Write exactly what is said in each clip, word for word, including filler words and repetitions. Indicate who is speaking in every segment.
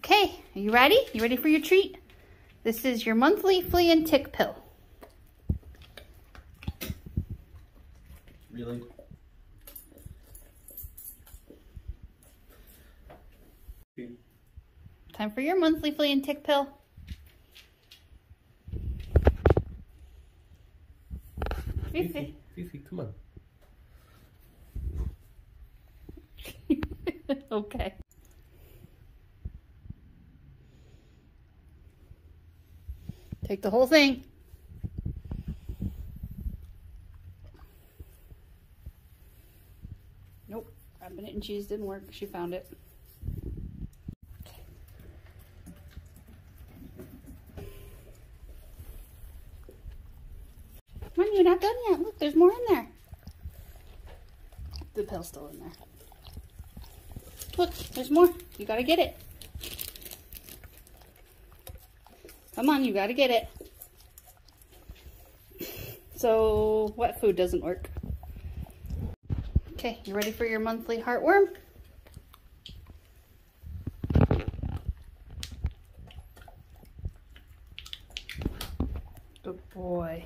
Speaker 1: Okay, are you ready? You ready for your treat? This is your monthly flea and tick pill.
Speaker 2: Really?
Speaker 1: Time for your monthly flea and tick pill. Fifi.
Speaker 2: Fifi, come on.
Speaker 1: Okay. Take the whole thing. Nope, wrapping it in cheese didn't work. She found it. Okay. Come on, you're not done yet. Look, there's more in there. The pill's still in there. Look, there's more. You gotta get it. Come on, you gotta get it. So, what food doesn't work? Okay, you ready for your monthly heartworm? Good boy.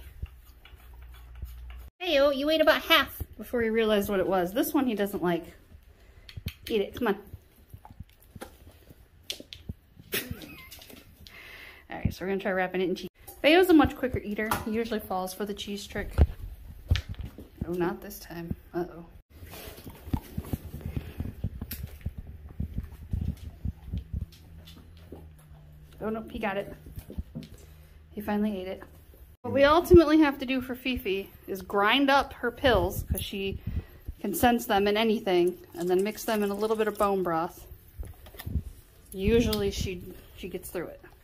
Speaker 1: Hey, oh, you ate about half before you realized what it was. This one he doesn't like. Eat it, come on. Alright, so we're gonna try wrapping it in cheese. Bayo's a much quicker eater. He usually falls for the cheese trick. Oh, not this time. Uh-oh. Oh, nope, he got it. He finally ate it. What we ultimately have to do for Fifi is grind up her pills, because she can sense them in anything, and then mix them in a little bit of bone broth. Usually she, she gets through it.